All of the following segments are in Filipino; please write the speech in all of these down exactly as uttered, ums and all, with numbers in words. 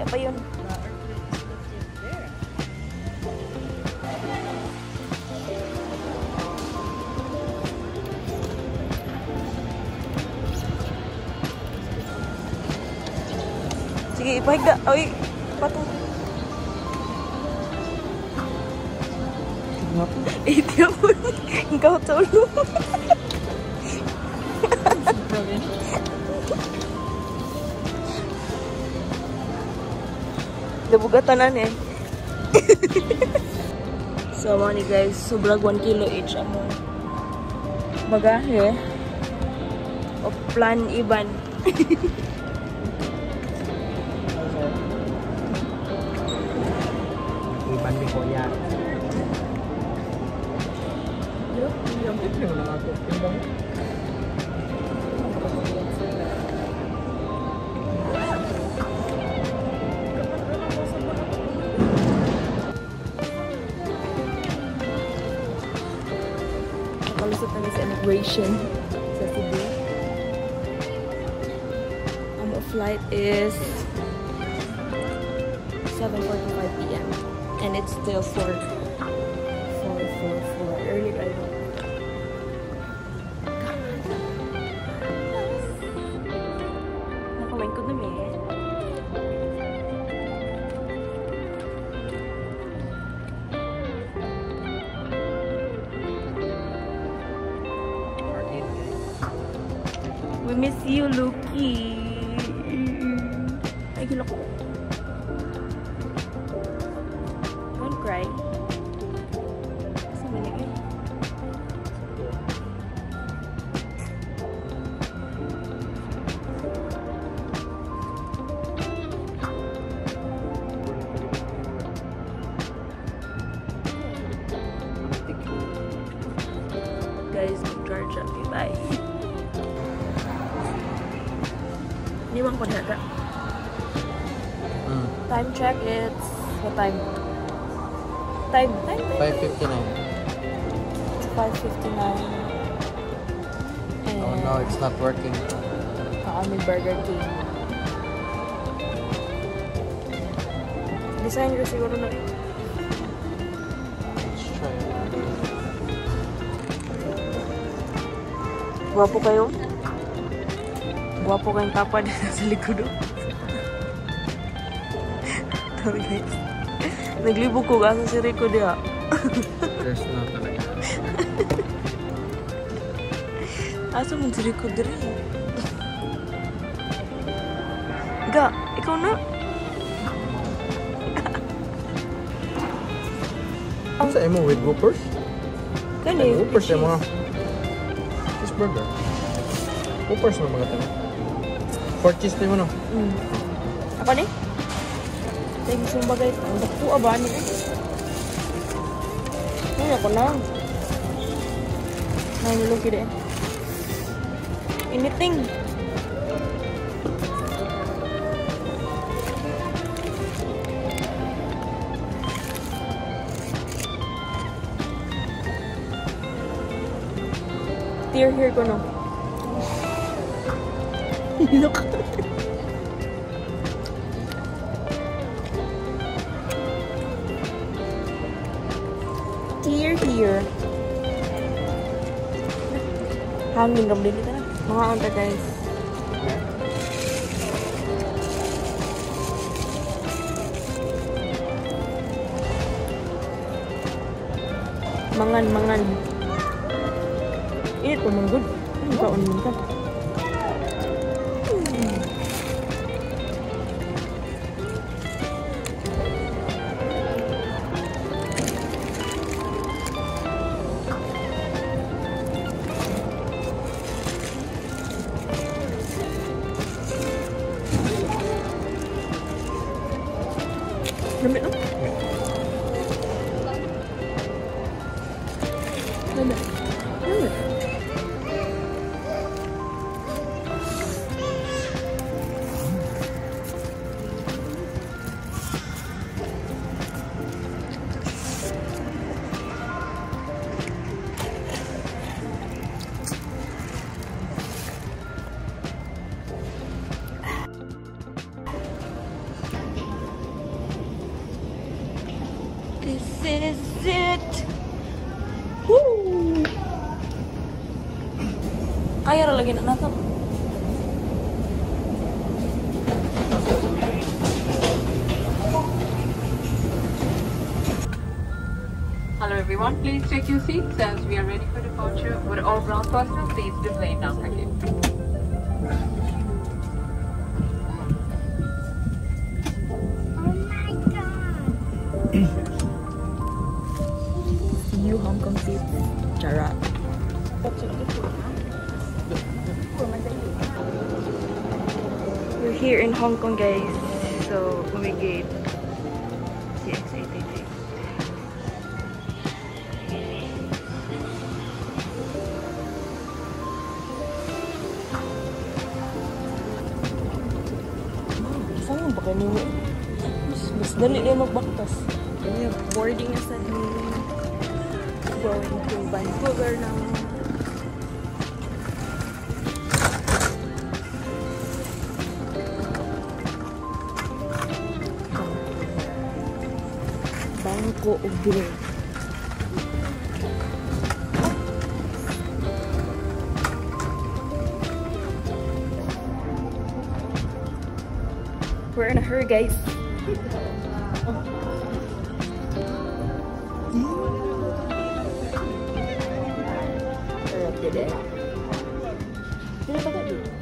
Mamaya pa yun. Sige, ipahigda. Ay, patong. Iti ako. Ikaw tulo. Nabugatanan eh. So, mga ni guys, sobrang one kilo each ang bagahe o plan iban. Iban di ko yan. Yung ito yung mga timbang. Nakalusot na sa immigration sa Cebu. Our flight is seven forty-five p m and it's still four four four four early arrival. Nakamangkod na may. We miss you, Lucky. Ay, gilok ko. Don't cry. Kasi manigay. Guys, charge up. Bye. Niwang ko na ka. Mm. Time check, it's what time? Time, time, time. five fifty-nine. It's five fifty-nine. And Oh no, it's not working. Kaami Burger King. Design ko siguro na rin. Let's try it. Guwapo kayo? Guwapo kayong kapad sa likod. Tawag guys. Naglibog ko gasa si Rico diha. There's no talaga. Asa mo si Rico diri? Ga, ikaw na. Ang sa emo with whoopers? Kani, Whoopers yung mga cheeseburger. Whoopers mo mga tanong. Four cheese na mo no? Mm. Ako ni? Thank you so bagay. Ang dakpo aba ni. Ay, ako na. Nahulog kita eh. Anything. Tear here ko no. Look. Tear here. Hangin ram din ito na. Mga onta guys. Mangan, mangan. Init ko mong good. Ang kaon mo ka. Lamit no? Lamit. Lamit. Kaya ra lagi na nato. Hello everyone, please take your seats as we are ready for departure. Would all ground personnel please remain now, thank you. See you Hong Kong seats. Chara. We're here in Hong Kong, guys. So, umigate. Si X eight eight eight. Saan ba kayo niyo? Mas, mas dali na magbaktas. Kaya boarding na sa ni going to Vancouver now. Bangko of Grey. We're in a hurry, guys. Did it? Did it agad dito?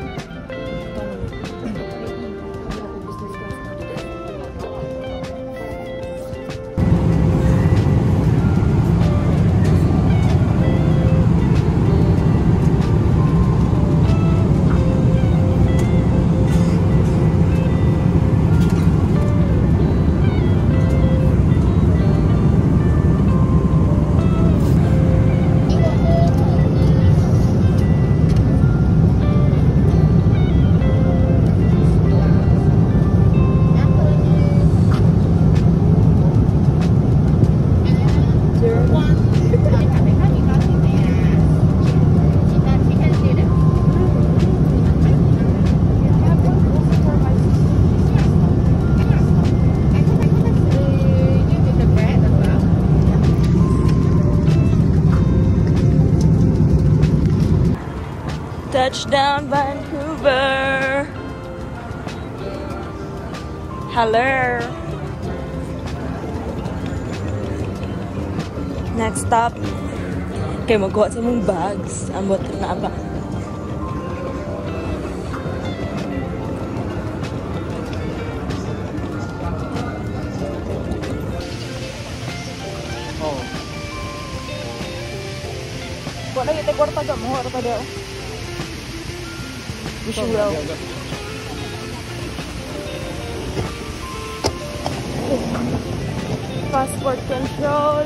Touchdown, Vancouver. Hello. Next stop. Okay, magkuha sa mong bags. Ambot na ba? Oh. Wala kita kwarta ka mo, kwarta daw. Wish you well. Passport control.